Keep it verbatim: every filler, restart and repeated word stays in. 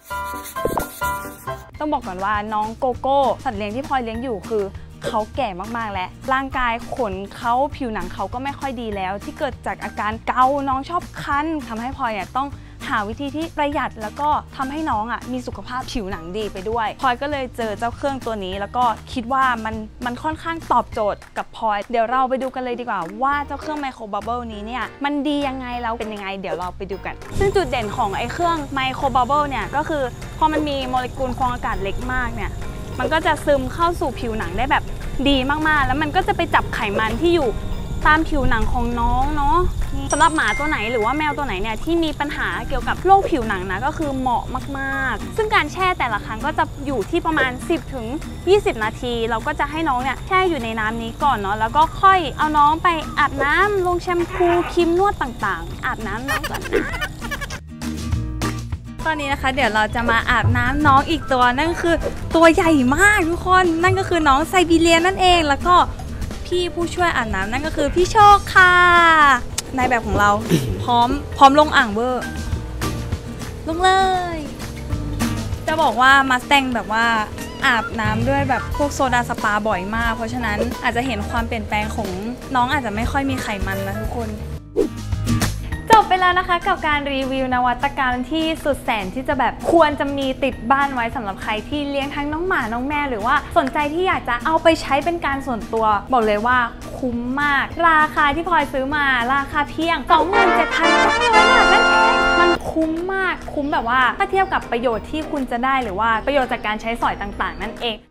ต้องบอกก่อนว่าน้องโกโก้สัตว์เลี้ยงที่พลอยเลี้ยงอยู่คือเขาแก่มากๆแล้วร่างกายขนเขาผิวหนังเขาก็ไม่ค่อยดีแล้วที่เกิดจากอาการเกาน้องชอบคันทำให้พลอยเนี่ยต้องหาวิธีที่ประหยัดแล้วก็ทำให้น้องอ่ะมีสุขภาพผิวหนังดีไปด้วยพลอยก็เลยเจอเจ้าเครื่องตัวนี้แล้วก็คิดว่ามันมันค่อนข้างตอบโจทย์กับพลอยเดี๋ยวเราไปดูกันเลยดีกว่าว่าเจ้าเครื่องไมโครบับเบิลนี้เนี่ยมันดียังไงแล้วเป็นยังไงเดี๋ยวเราไปดูกันซึ่งจุดเด่นของไอ้เครื่องไมโครบับเบิลเนี่ยก็คือพอมันมีโมเลกุลฟองอากาศเล็กมากเนี่ยมันก็จะซึมเข้าสู่ผิวหนังได้แบบดีมากๆแล้วมันก็จะไปจับไขมันที่อยู่ตามผิวหนังของน้องเนาะสำหรับหมาตัวไหนหรือว่าแมวตัวไหนเนี่ยที่มีปัญหาเกี่ยวกับโรคผิวหนังนะก็คือเหมาะมากๆซึ่งการแช่แต่ละครั้งก็จะอยู่ที่ประมาณ สิบถึงยี่สิบ นาทีเราก็จะให้น้องเนี่ยแช่อยู่ในน้ำนี้ก่อนเนาะแล้วก็ค่อยเอาน้องไปอาบน้ำลงแชมพูครีมนวดต่างๆอาบน้ำน้องก่อนนะตอนนี้นะคะเดี๋ยวเราจะมาอาบน้ำน้องอีกตัวนั่นคือตัวใหญ่มากทุกคนนั่นก็คือน้องไซบีเรียนนั่นเองแล้วก็พี่ผู้ช่วยอาบน้ำนั่นก็คือพี่โชคค่ะนายแบบของเรา พร้อมพร้อมลงอ่างเบอร์ลงเลยจะบอกว่ามาสแตงแบบว่าอาบน้ำด้วยแบบพวกโซดาสปาบ่อยมากเพราะฉะนั้นอาจจะเห็นความเปลี่ยนแปลงของน้องอาจจะไม่ค่อยมีไขมันนะทุกคนจบไปแล้วนะคะกับการรีวิวนวัตกรรมที่สุดแสนที่จะแบบควรจะมีติดบ้านไว้สำหรับใครที่เลี้ยงทั้งน้องหมาน้องแมวหรือว่าสนใจที่อยากจะเอาไปใช้เป็นการส่วนตัวบอกเลยว่าคุ้มมากราคาที่พลอยซื้อมาราคาเพียง สองหมื่นเจ็ดพันเก้าร้อย บาทนั่นเองมันคุ้มมากคุ้มแบบว่าถ้าเทียบกับประโยชน์ที่คุณจะได้หรือว่าประโยชน์จากการใช้สอยต่างๆนั่นเอง